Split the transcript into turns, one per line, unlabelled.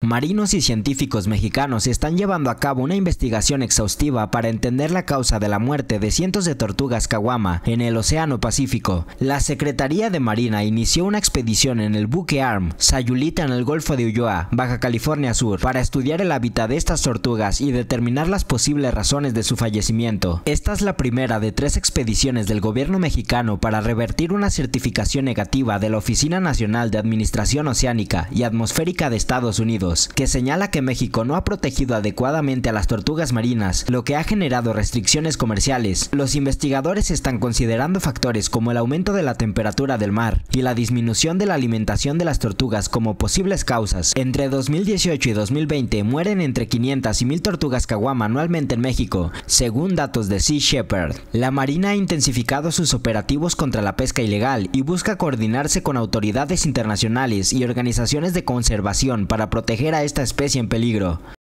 Marinos y científicos mexicanos están llevando a cabo una investigación exhaustiva para entender la causa de la muerte de cientos de tortugas caguama en el Océano Pacífico. La Secretaría de Marina inició una expedición en el buque ARM Sayulita en el Golfo de Ulloa, Baja California Sur, para estudiar el hábitat de estas tortugas y determinar las posibles razones de su fallecimiento. Esta es la primera de 3 expediciones del gobierno mexicano para revertir una certificación negativa de la Oficina Nacional de Administración Oceánica y Atmosférica de Estados Unidos, que señala que México no ha protegido adecuadamente a las tortugas marinas, lo que ha generado restricciones comerciales. Los investigadores están considerando factores como el aumento de la temperatura del mar y la disminución de la alimentación de las tortugas como posibles causas. Entre 2018 y 2020 mueren entre 500 y 1000 tortugas caguama anualmente en México, según datos de Sea Shepherd. La Marina ha intensificado sus operativos contra la pesca ilegal y busca coordinarse con autoridades internacionales y organizaciones de conservación para proteger a esta especie en peligro.